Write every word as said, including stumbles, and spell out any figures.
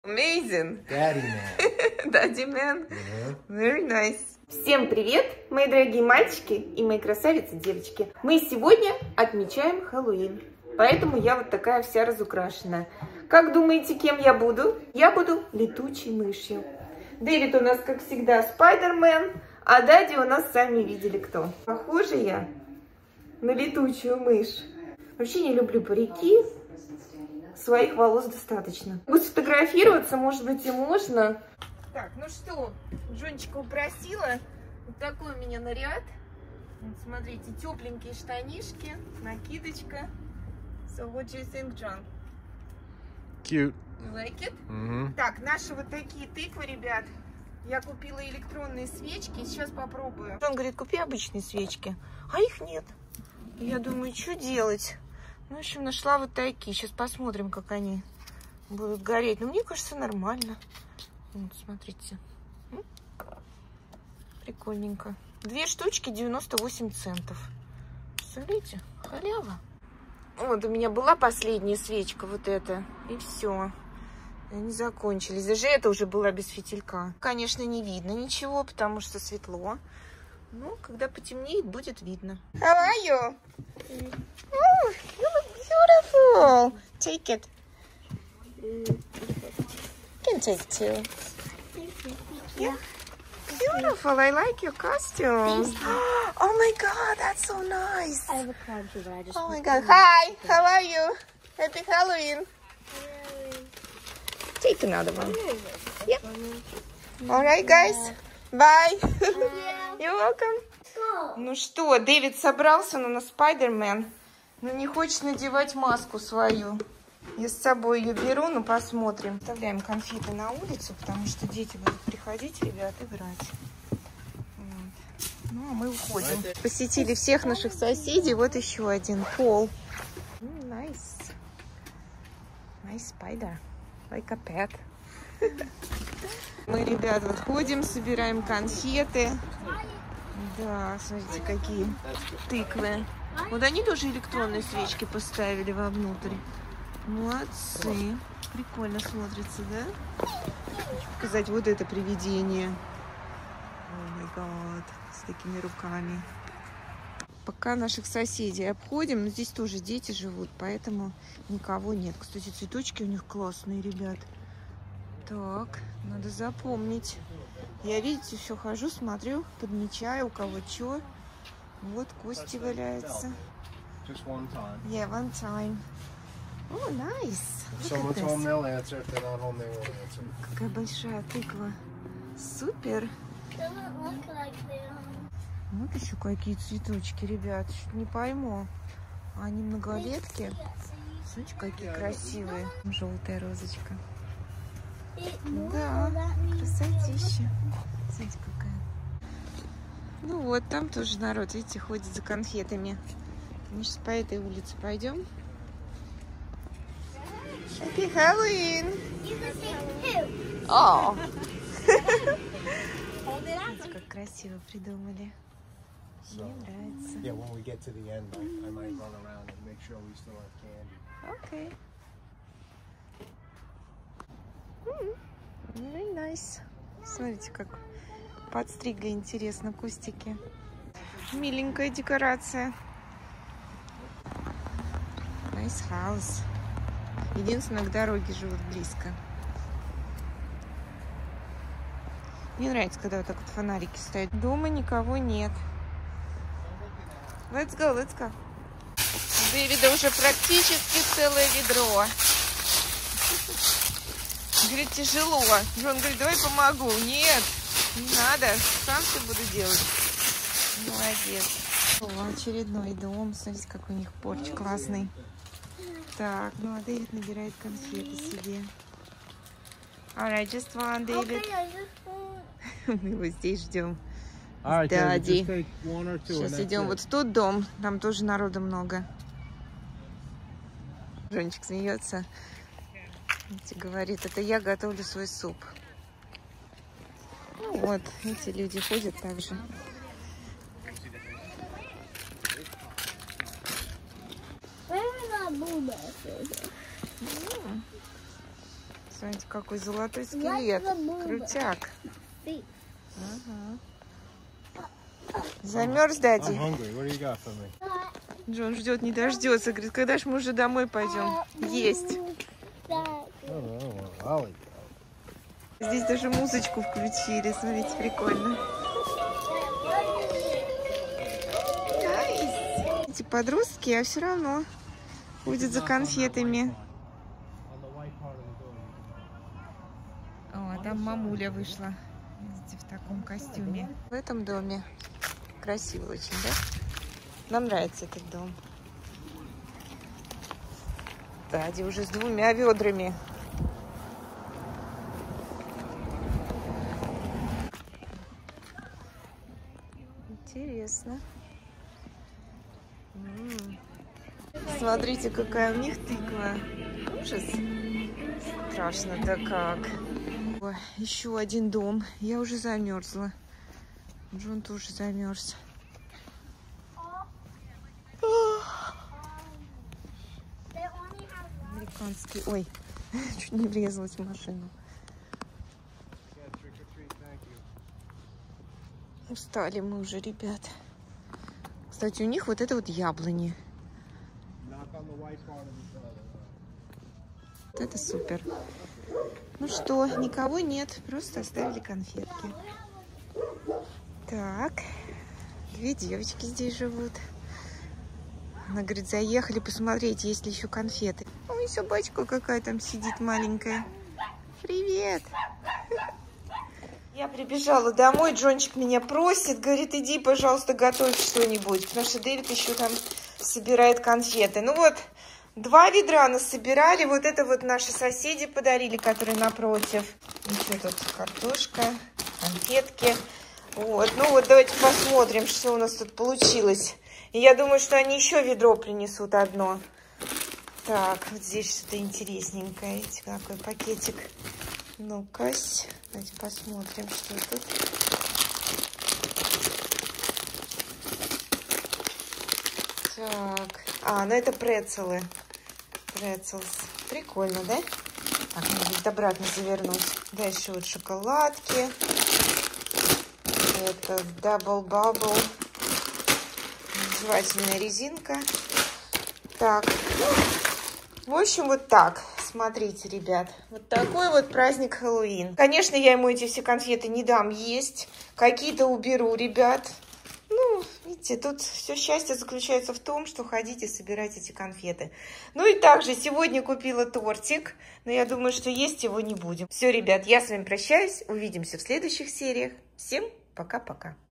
Amazing. Daddy man. Daddy man. Uh-huh. Very nice. Всем привет, мои дорогие мальчики и мои красавицы девочки. Мы сегодня отмечаем Хэллоуин, поэтому я вот такая вся разукрашенная. Как думаете, кем я буду? Я буду летучей мышью. Дэвид у нас, как всегда, Спайдермен, а Дади у нас сами видели кто. Похожа я на летучую мышь. Вообще не люблю парики. Своих волос достаточно. Буду сфотографироваться, может быть, и можно. Так, ну что, Джончика упросила. Вот такой у меня наряд. Вот, смотрите, тепленькие штанишки, накидочка. So what do you think, John? Cute. You like it? Mm-hmm. Так, наши вот такие тыквы, ребят. Я купила электронные свечки. Сейчас попробую. Джон говорит, купи обычные свечки. А их нет. Я думаю, что делать? Ну, в общем, нашла вот такие. Сейчас посмотрим, как они будут гореть. Ну, мне кажется, нормально. Вот, смотрите. Прикольненько. Две штучки девяносто восемь центов. Смотрите, халява. Вот, у меня была последняя свечка, вот эта. И все. Они закончились. Даже это уже была без фитилька. Конечно, не видно ничего, потому что светло. Но когда потемнеет, будет видно. How are you? Oh, you look beautiful. Take it. You can take two. Yeah. Beautiful. I like your costume. Oh my God, that's so nice. I have a crowd here, but I just. Oh my God. Hi. How are you? Happy Halloween. Take another one. Yep. All right, guys. Bye. You're welcome. Ну что, Дэвид собрался, но на Спайдермен. Но не хочет надевать маску свою. Я с собой ее беру, но посмотрим. Оставляем конфеты на улицу, потому что дети будут приходить, ребят, играть. Вот. Ну, а мы уходим. Посетили всех наших соседей. Вот еще один. Пол. Nice. Nice spider. Like a pet. Мы, ребят, вот ходим, собираем конфеты. Да, смотрите, какие тыквы. Вот они тоже электронные свечки поставили вовнутрь. Молодцы. Прикольно смотрится, да? Хочу показать вот это привидение. О май гад. С такими руками. Пока наших соседей обходим, но здесь тоже дети живут, поэтому никого нет. Кстати, цветочки у них классные, ребят. Так, надо запомнить. Я, видите, все хожу, смотрю, подмечаю, у кого что. Вот кости валяются. Just one time. Yeah, one time. Oh, nice. If someone's home, they'll answer. If they're not home, they won't answer. Какая большая тыква. Супер. Doesn't look like them. Вот еще какие цветочки, ребят. Чуть не пойму. Они многолетки. Смотрите, какие красивые. Желтая розочка. Да, красотища. Смотрите, какая. Ну вот, там тоже народ, видите, ходит за конфетами. Мы сейчас по этой улице пойдем. Happy Halloween! О! Смотрите, как красиво придумали. So, Мне нравится. yeah, when we get to the end, I, I might run around and make sure we still have candy. Окей. Very nice. Смотрите, как подстригли, интересно, кустики. Миленькая декорация. Nice house. Единственное, к дороге живут близко. Мне нравится, когда вот так вот фонарики стоят. Дома никого нет. Let's go, let's go. У Дэвида уже практически целое ведро. Говорит, тяжело. Джон говорит, давай помогу. Нет, не надо. Сам все буду делать. Молодец. О, очередной дом. Смотрите, как у них порч классный. Так, ну а Дэвид набирает конфеты себе. Alright, just one, Дэвид. Мы его здесь ждем. Дади. Сейчас идем вот в тот дом. Там тоже народу много. Джончик смеется. Говорит, это я готовлю свой суп. Ну вот, эти люди ходят так же. Смотрите, какой золотой скелет. Крутяк. Ага. Замерз, I'm Дади? hungry. What do you got for me? Джон ждет, не дождется. Говорит, когда ж мы уже домой пойдем? Есть. I don't know. I don't want a lollipop. Здесь даже музычку включили. Смотрите, прикольно. Эти подростки, а все равно ходят за конфетами. On the white part of the door. О, там мамуля вышла. Видите, в таком костюме. В этом доме красиво очень, да? Нам нравится этот дом. Дади уже с двумя ведрами. Интересно. М-м. Смотрите, какая у них тыква. Ужас. Страшно-то как. О, еще один дом. Я уже замерзла. Джон тоже замерз. Американский. Ой, чуть не врезалась в машину. Yeah, trick or treat. Thank you. Устали мы уже, ребят. Кстати, у них вот это вот яблони. Knock on the white part of the door. Вот это супер. Ну что, никого нет. Просто оставили конфетки. Так. Две девочки здесь живут. Она говорит, заехали посмотреть, есть ли еще конфеты. Ой, собачка какая там сидит маленькая. Привет. Я прибежала домой, Джончик меня просит, говорит, иди, пожалуйста, готовь что-нибудь, потому что Дэвид еще там собирает конфеты. Ну вот, два ведра нас собирали, вот это вот наши соседи подарили, которые напротив. Еще тут картошка, конфетки. Вот, ну вот давайте посмотрим, что у нас тут получилось. И я думаю, что они еще ведро принесут одно. Так, вот здесь что-то интересненькое. Видите, какой пакетик. Ну-ка, давайте посмотрим, что тут. Так, а, ну это прецелы. Прецелс. Прикольно, да? Так, надо обратно завернуть. Дальше вот шоколадки. Это Double Bubble. Жевательная резинка. Так, в общем, вот так. Смотрите, ребят, вот такой вот праздник Хэллоуин. Конечно, я ему эти все конфеты не дам есть. Какие-то уберу, ребят. Ну, видите, тут все счастье заключается в том, что ходите собирать эти конфеты. Ну и также сегодня купила тортик, но я думаю, что есть его не будем. Все, ребят, я с вами прощаюсь. Увидимся в следующих сериях. Всем пока-пока.